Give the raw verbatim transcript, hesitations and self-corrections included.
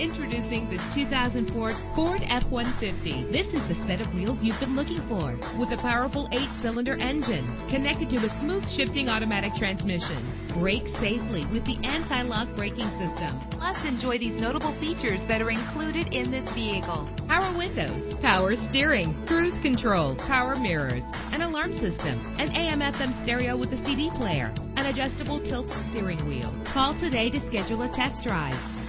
Introducing the two thousand four Ford F one fifty. This is the set of wheels you've been looking for, with a powerful eight-cylinder engine connected to a smooth shifting automatic transmission. Brake safely with the anti-lock braking system. Plus, enjoy these notable features that are included in this vehicle: power windows, power steering, cruise control, power mirrors, an alarm system, an A M F M stereo with a C D player, an adjustable tilt steering wheel. Call today to schedule a test drive.